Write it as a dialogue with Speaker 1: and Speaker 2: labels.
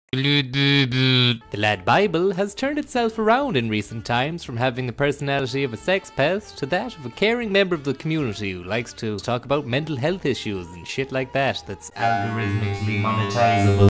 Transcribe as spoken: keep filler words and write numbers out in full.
Speaker 1: The LADBible has turned itself around in recent times from having the personality of a sex pest to that of a caring member of the community who likes to talk about mental health issues and shit like that that's algorithmically monetizable.